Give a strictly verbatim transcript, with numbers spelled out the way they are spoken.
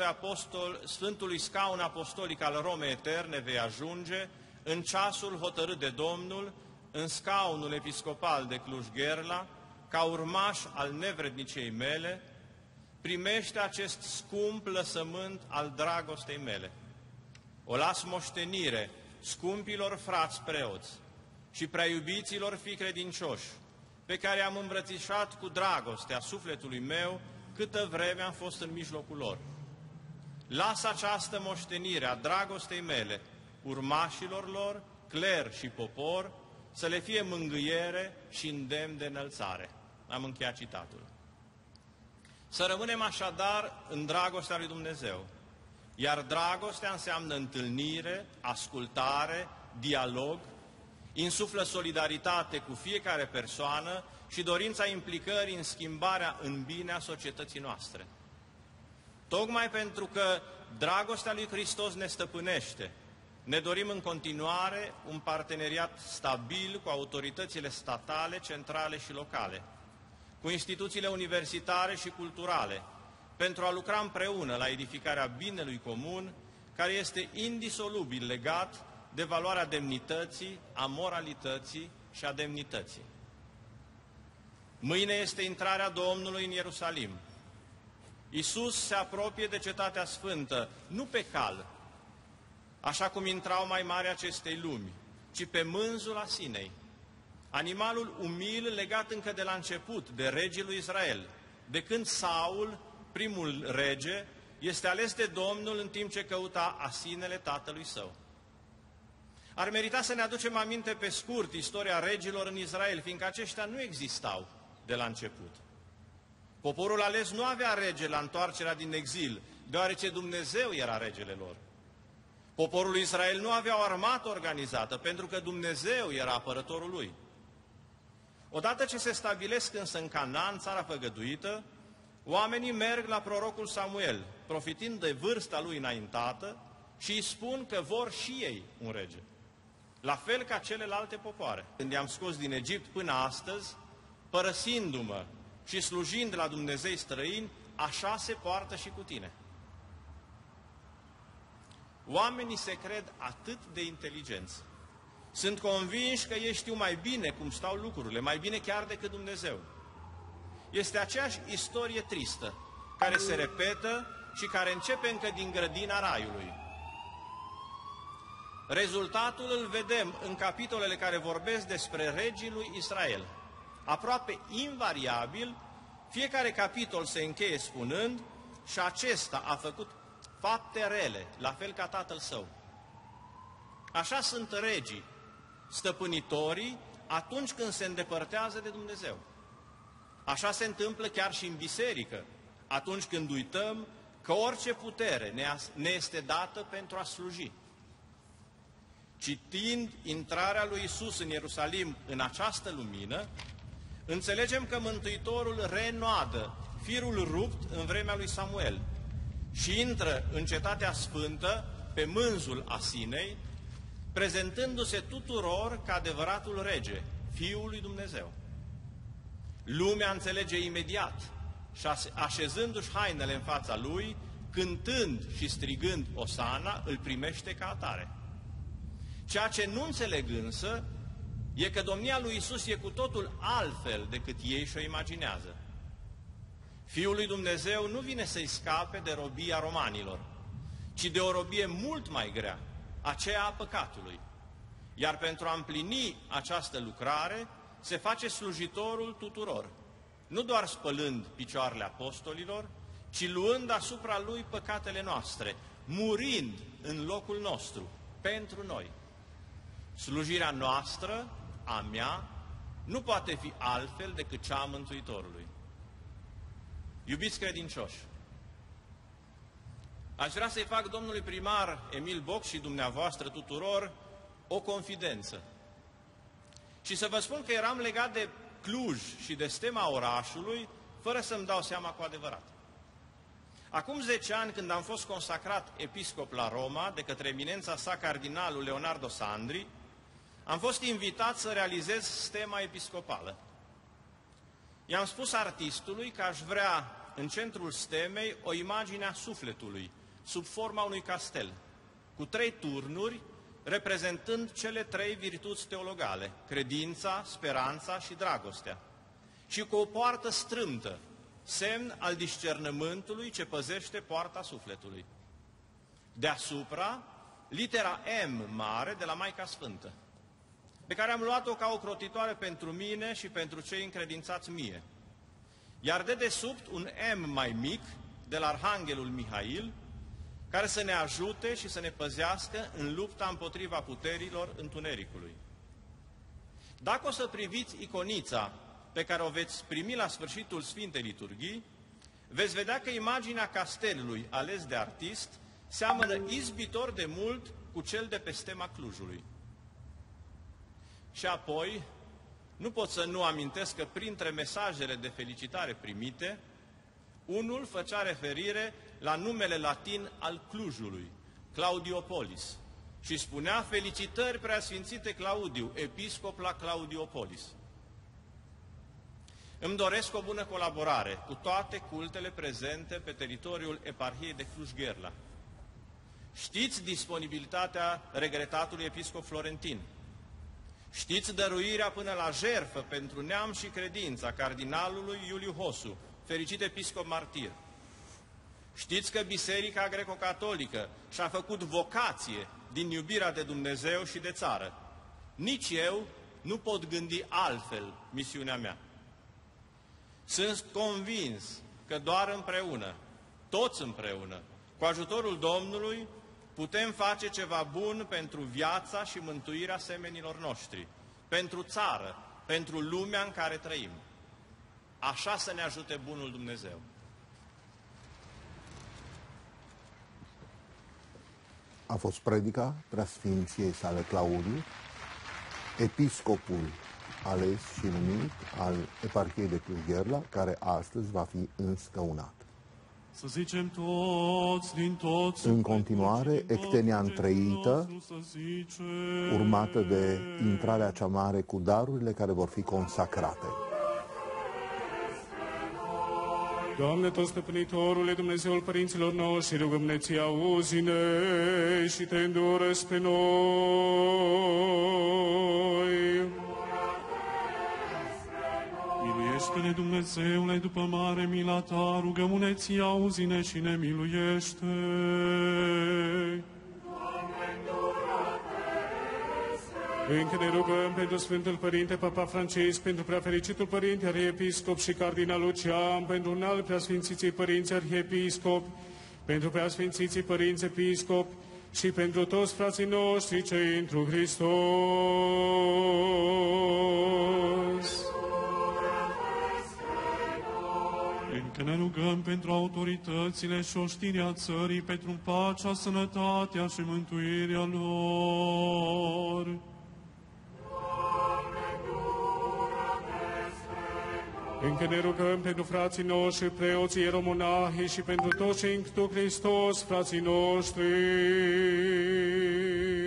Sfântului, Apostol, Sfântului Scaun Apostolic al Romei Eterne vei ajunge, în ceasul hotărât de Domnul, în scaunul episcopal de Cluj-Gherla, ca urmaș al nevredniciei mele, primește acest scump lăsământ al dragostei mele. O las moștenire scumpilor frați preoți și prea iubiților fii credincioși, pe care am îmbrățișat cu dragostea sufletului meu câtă vreme am fost în mijlocul lor. Las această moștenire a dragostei mele urmașilor lor, cler și popor, să le fie mângâiere și îndemn de înălțare. Am încheiat citatul. Să rămânem așadar în dragostea lui Dumnezeu, iar dragostea înseamnă întâlnire, ascultare, dialog, insuflă solidaritate cu fiecare persoană și dorința implicării în schimbarea în bine a societății noastre. Tocmai pentru că dragostea lui Hristos ne stăpânește, ne dorim în continuare un parteneriat stabil cu autoritățile statale, centrale și locale, cu instituțiile universitare și culturale, pentru a lucra împreună la edificarea binelui comun, care este indisolubil legat de valoarea demnității, a moralității și a demnității. Mâine este intrarea Domnului în Ierusalim. Iisus se apropie de Cetatea Sfântă, nu pe cal, așa cum intrau mai mari acestei lumi, ci pe mânzul Asinei, animalul umil legat încă de la început de regii lui Israel, de când Saul, primul rege, este ales de Domnul în timp ce căuta asinele tatălui său. Ar merita să ne aducem aminte pe scurt istoria regilor în Israel, fiindcă aceștia nu existau de la început. Poporul ales nu avea rege la întoarcerea din exil, deoarece Dumnezeu era regele lor. Poporul Israel nu avea o armată organizată, pentru că Dumnezeu era apărătorul lui. Odată ce se stabilesc însă în Canaan, țara făgăduită, oamenii merg la prorocul Samuel, profitind de vârsta lui înaintată, și îi spun că vor și ei un rege, la fel ca celelalte popoare. Când i-am scos din Egipt până astăzi, părăsindu-mă și slujind la Dumnezei străini, așa se poartă și cu tine. Oamenii se cred atât de inteligenți. Sunt convinși că ei știu mai bine cum stau lucrurile, mai bine chiar decât Dumnezeu. Este aceeași istorie tristă, care se repetă și care începe încă din grădina Raiului. Rezultatul îl vedem în capitolele care vorbesc despre regii lui Israel. Aproape invariabil, fiecare capitol se încheie spunând: și acesta a făcut fapte rele, la fel ca tatăl său. Așa sunt regii, stăpânitorii, atunci când se îndepărtează de Dumnezeu. Așa se întâmplă chiar și în biserică, atunci când uităm că orice putere ne este dată pentru a sluji. Citind intrarea lui Iisus în Ierusalim în această lumină, înțelegem că Mântuitorul reînnoadă firul rupt în vremea lui Samuel și intră în Cetatea Sfântă pe mânzul Asinei, prezentându-se tuturor ca adevăratul rege, Fiul lui Dumnezeu. Lumea înțelege imediat și așezându-și hainele în fața lui, cântând și strigând Osana, îl primește ca atare. Ceea ce nu înțeleg însă e că domnia lui Iisus e cu totul altfel decât ei și-o imaginează. Fiul lui Dumnezeu nu vine să-i scape de robia romanilor, ci de o robie mult mai grea, aceea a păcatului. Iar pentru a împlini această lucrare, se face slujitorul tuturor, nu doar spălând picioarele apostolilor, ci luând asupra lui păcatele noastre, murind în locul nostru, pentru noi. Slujirea noastră, a mea, nu poate fi altfel decât cea a Mântuitorului. Iubiți credincioși, aș vrea să-i fac domnului primar Emil Boc și dumneavoastră tuturor o confidență. Și să vă spun că eram legat de Cluj și de stema orașului, fără să-mi dau seama cu adevărat. Acum zece ani, când am fost consacrat episcop la Roma de către eminența sa cardinalul Leonardo Sandri, am fost invitat să realizez stema episcopală. I-am spus artistului că aș vrea în centrul stemei o imagine a sufletului, sub forma unui castel, cu trei turnuri, reprezentând cele trei virtuți teologale, credința, speranța și dragostea, și cu o poartă strâmtă, semn al discernământului ce păzește poarta sufletului. Deasupra, litera M mare de la Maica Sfântă, pe care am luat-o ca o crotitoare pentru mine și pentru cei încredințați mie, iar de desubt un M mai mic de la Arhanghelul Mihail, care să ne ajute și să ne păzească în lupta împotriva puterilor întunericului. Dacă o să priviți iconița pe care o veți primi la sfârșitul Sfintei Liturghii, veți vedea că imaginea castelului ales de artist seamănă izbitor de mult cu cel de pe stema Clujului. Și apoi, nu pot să nu amintesc că printre mesajele de felicitare primite, unul făcea referire la numele latin al Clujului, Claudiopolis, și spunea: felicitări preasfințite Claudiu, episcop la Claudiopolis. Îmi doresc o bună colaborare cu toate cultele prezente pe teritoriul eparhiei de Cluj-Gherla. Știți disponibilitatea regretatului episcop Florentin. Știți dăruirea până la jertfă pentru neam și credința cardinalului Iuliu Hosu, fericit episcop martir. Știți că Biserica Greco-Catolică și-a făcut vocație din iubirea de Dumnezeu și de țară. Nici eu nu pot gândi altfel misiunea mea. Sunt convins că doar împreună, toți împreună, cu ajutorul Domnului, putem face ceva bun pentru viața și mântuirea semenilor noștri, pentru țară, pentru lumea în care trăim. Așa să ne ajute bunul Dumnezeu. A fost predica preasfinției sale Claudiu, episcopul ales și numit al eparhiei de Cluj-Gherla, care astăzi va fi înscăunat. Să zicem toți, din toți, în continuare, ectenia întreită, urmată de intrarea cea mare cu darurile care vor fi consacrate. Doamne, tot stăpânitorule, Dumnezeul părinților noștri, rugăm-ne ție, auzi-ne și te îndură spre noi. Miluiește-ne, Dumnezeule, după mare mila ta, rugăm-ne ție, auzi-ne și ne miluiește. Încă ne rugăm pentru Sfântul Părinte Papa Francisc, pentru preafericitul Părinte Arhiepiscop și Cardinal Lucian, pentru un alt preasfințiții Părinți Arhiepiscop, pentru preasfințiții Părinți Episcop și pentru toți frații noștri cei întru Hristos. Încă ne rugăm pentru autoritățile și oștirea țării, pentru pacea, sănătatea și mântuirea lor. Încă ne rugăm pentru frații noștri, preoții, ieromonahii și pentru toți cei în Hristos, frații noștri.